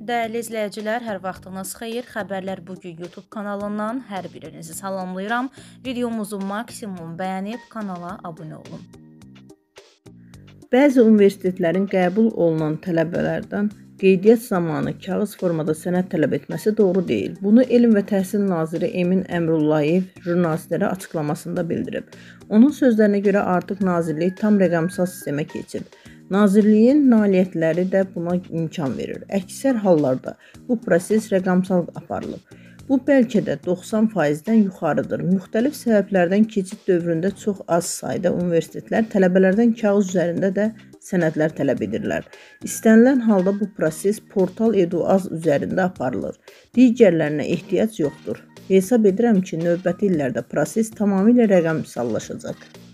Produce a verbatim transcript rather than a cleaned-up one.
Dəyərli izləyicilər, hər vaxtınız xeyir. Xəbərlər bugün YouTube kanalından hər birinizi salamlayıram. Videomuzu maksimum bəyənib kanala abunə olun. Bəzi universitetlərin qəbul olunan tələbələrdən qeydiyyat zamanı kağız formada sənəd tələb etməsi doğru deyil. Bunu Elm və Təhsil Naziri Emin Əmrullayev jurnalistlərə açıqlamasında bildirib. Onun sözlərinə görə artıq Nazirlik tam rəqəmsal sistemə keçib. Nazirliyin nailiyyətləri də buna imkan verir. Əksər hallarda bu proses rəqəmsal aparılıb. Bu bəlkə də doxsan faizdən yuxarıdır. Müxtəlif səbəblərdən keçid dövründə çox az sayda universitetlər tələbələrdən kağız üzərində də sənədlər tələb edirlər. İstənilən halda bu proses Portal Edu.az üzərində aparılır. Digərlərinə ehtiyac yoxdur. Hesab edirəm ki, növbəti illərdə proses tamamilə rəqəmsallaşacaq.